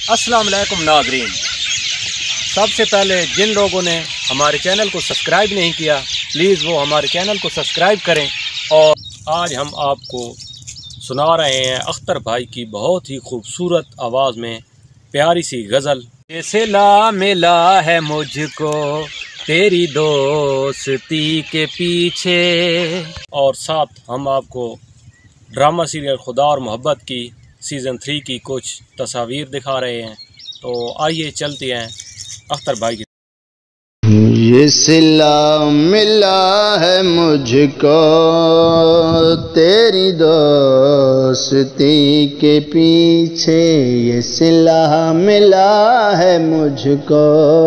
अस्सलाम वालेकुम नाज़रीन। सबसे पहले जिन लोगों ने हमारे चैनल को सब्सक्राइब नहीं किया, प्लीज़ वो हमारे चैनल को सब्सक्राइब करें। और आज हम आपको सुना रहे हैं अख्तर भाई की बहुत ही खूबसूरत आवाज़ में प्यारी सी गज़ल। जैसे ला मिला है मुझको तेरी दोस्ती के पीछे। और साथ हम आपको ड्रामा सीरियल खुदा और मोहब्बत की सीज़न 3 की कुछ तस्वीर दिखा रहे हैं। तो आइए चलते हैं अख्तर भाई की। ये सिला मिला है मुझको तेरी दोस्ती के पीछे। ये सिला मिला है मुझको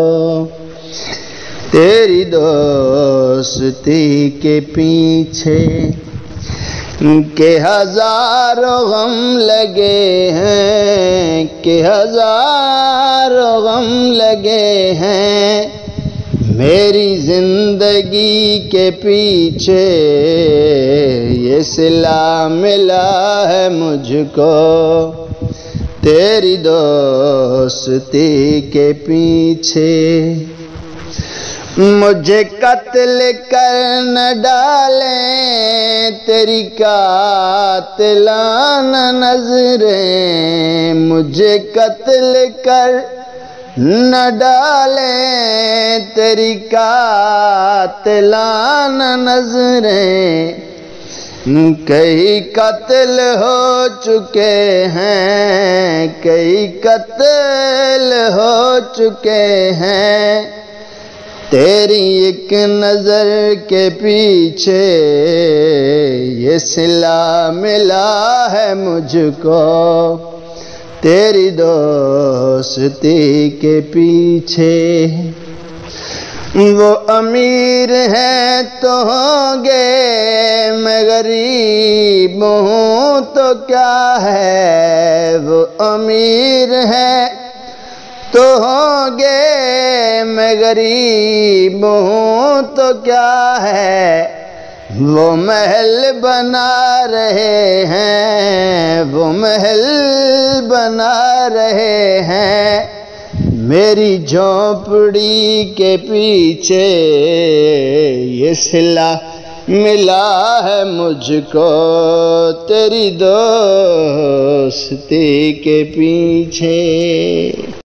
तेरी दोस्ती के पीछे के हजारों गम लगे हैं, के हजारों गम लगे हैं मेरी जिंदगी के पीछे। ये सिला मिला है मुझको तेरी दोस्ती के पीछे। मुझे कत्ल कर न डालें तेरी कातिलाना नजरें। मुझे कत्ल कर न डालें तेरी कातिलाना नजरें। कई कत्ल हो चुके हैं, कई कत्ल हो चुके हैं तेरी एक नजर के पीछे। ये सिला मिला है मुझको तेरी दोस्ती के पीछे। वो अमीर है तो होंगे, मैं गरीब हूँ तो क्या है। वो अमीर है तो होंगे, मैं गरीब हूँ तो क्या है। वो महल बना रहे हैं, वो महल बना रहे हैं मेरी झोंपड़ी के पीछे। ये सिला मिला है मुझको तेरी दोस्ती के पीछे।